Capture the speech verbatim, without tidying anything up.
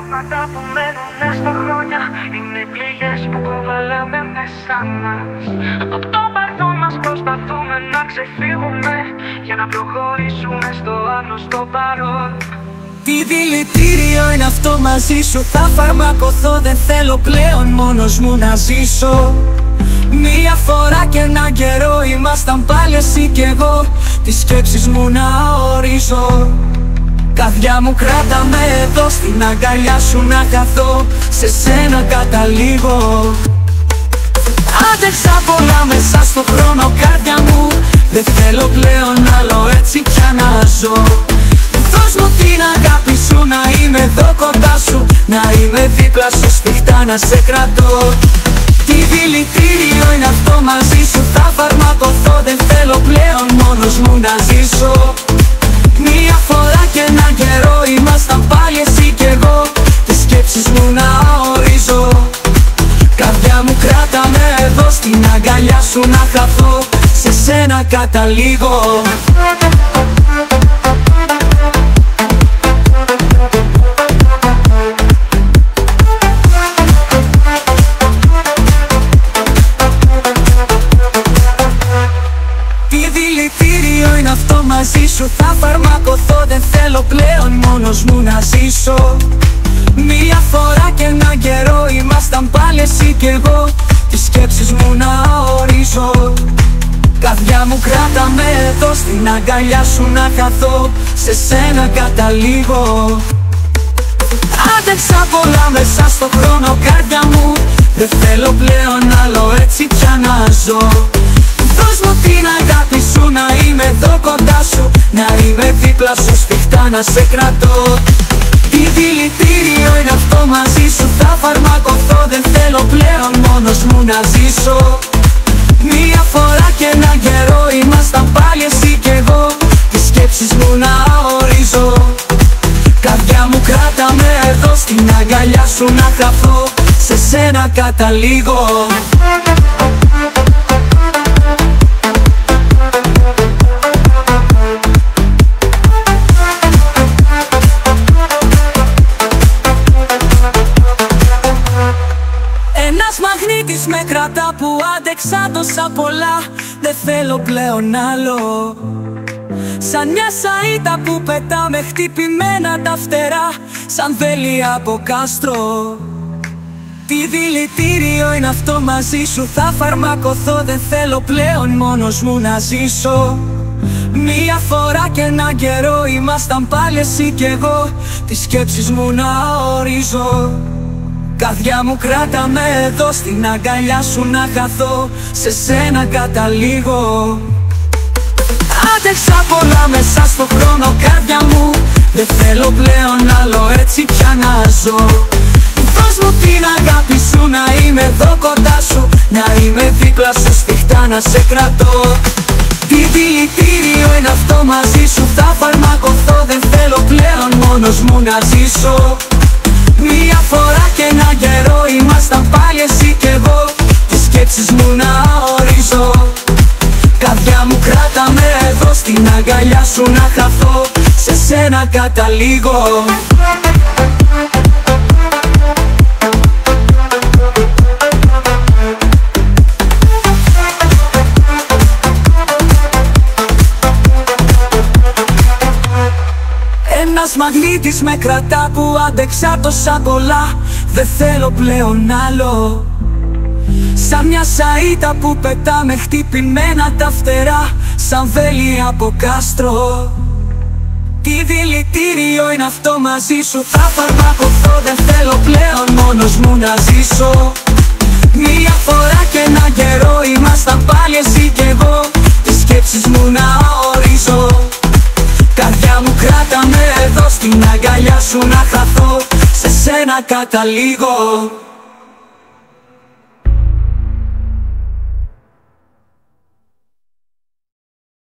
πράγματα που μένουνε στα χρόνια είναι πληγές που κουβαλάμε μέσα μας. Από το παρελθόν μας προσπαθούμε να ξεφύγουμε για να προχωρήσουμε στο άγνωστο παρόν. Τι δηλητήριο είναι αυτό μαζί σου, θα φαρμακοθώ, δεν θέλω πλέον μόνος μου να ζήσω. Μία φορά και έναν καιρό ήμασταν πάλι εσύ κι εγώ, τις σκέψεις μου να ορίζω. Καρδιά μου κράτα με εδώ, στην αγκαλιά σου να χαθώ, σε σένα καταλήγω. Άντεξα πολλά μέσα στο χρόνο καρδιά μου, δεν θέλω πλέον άλλο έτσι πια να ζω. Δώσ' μου την αγάπη σου, να είμαι εδώ κοντά σου, να είμαι δίπλα σου σφιχτά να σε κρατώ. Τι δηλητήριο είναι αυτό μαζί σου, θα φαρμακοθώ, δεν θέλω πλέον μόνος μου να ζήσω. Μία φορά και έναν καιρό ήμασταν πάλι εσύ κι εγώ, τις σκέψεις μου να ορίζω. Καρδιά μου κράτα με εδώ, στην αγκαλιά σου να χαθώ, σε σένα καταλήγω. Μαζί σου θα φαρμακοθώ, δεν θέλω πλέον μόνος μου να ζήσω. Μία φορά και έναν καιρό ήμασταν πάλι εσύ κι εγώ, τις σκέψεις μου να ορίζω. Καρδιά μου κράτα με εδώ, στην αγκαλιά σου να χαθώ, σε σένα καταλήγω. Άντεξα πολλά μέσα στο χρόνο καρδιά μου, δεν θέλω πλέον άλλο έτσι πια να ζω. Δώσ' μου την αγάπη σου, να είμαι εδώ κοντά σου, να είμαι δίπλα σου σφιχτά να σε κρατώ. Τι δηλητήριο είναι αυτό μαζί σου, θα φαρμακοθώ, δεν θέλω πλέον μόνος μου να ζήσω. Μία φορά και έναν καιρό ήμασταν πάλι εσύ κι εγώ, τις σκέψεις μου να ορίζω. Καρδιά μου κράτα με εδώ, στην αγκαλιά σου να χαθώ, σε σένα καταλήγω. Μαγνήτης με κρατά που άντεξα τόσα πολλά, δεν θέλω πλέον άλλο. Σαν μια σαΐτα που πετά με χτυπημένα τα φτερά, σαν βέλη από κάστρο. Τι δηλητήριο είναι αυτό μαζί σου, θα φαρμακοθώ, δεν θέλω πλέον μόνος μου να ζήσω. Μία φορά και έναν καιρό ήμασταν πάλι εσύ κι εγώ, τις σκέψεις μου να ορίζω. Καρδιά μου κράτα με εδώ, στην αγκαλιά σου να χαθώ, σε σένα καταλήγω. Άντεξα πολλά μέσα στο χρόνο καρδιά μου, δεν θέλω πλέον άλλο έτσι πια να ζω. Δώσ' μου την αγάπη σου, να είμαι εδώ κοντά σου, να είμαι δίπλα σου σφιχτά να σε κρατώ. Τι δηλητήριο είναι αυτό μαζί σου, θα φαρμακοθώ, δεν θέλω πλέον μόνος μου να ζήσω. Μία φορά και έναν καιρό ήμασταν πάλι εσύ κι εγώ, τις σκέψεις μου να ορίζω. Καρδιά μου κράτα με εδώ, στην αγκαλιά σου να χαθώ, σε σένα καταλήγω. Ένας μαγνήτης με κρατά που άντεξα τόσα πολλά, δεν θέλω πλέον άλλο. Σαν μια σαΐτα που πετά με χτυπημένα τα φτερά, σαν βέλη από κάστρο. Τι δηλητήριο είναι αυτό μαζί σου, θα φαρμακοθώ, δεν θέλω πλέον μόνος μου να ζήσω. Μία φορά και έναν καιρό ήμασταν πάλι εσύ κι εγώ, τις σκέψεις μου να ορίζω. Καρδιά μου κράτα με εδώ, στην αγκαλιά σου να χαθώ, σε σένα καταλήγω.